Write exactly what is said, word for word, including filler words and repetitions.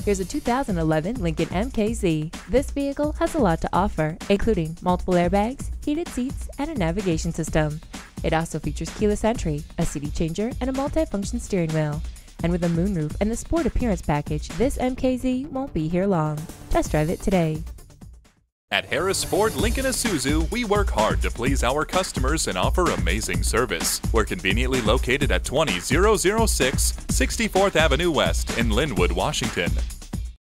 Here's a two thousand eleven Lincoln M K Z. This vehicle has a lot to offer, including multiple airbags, heated seats, and a navigation system. It also features keyless entry, a C D changer, and a multi-function steering wheel. And with a moonroof and the Sport Appearance package, this M K Z won't be here long. Test drive it today. At Harris Ford Lincoln Isuzu, we work hard to please our customers and offer amazing service. We're conveniently located at twenty thousand six, sixty-fourth Avenue West in Lynnwood, Washington.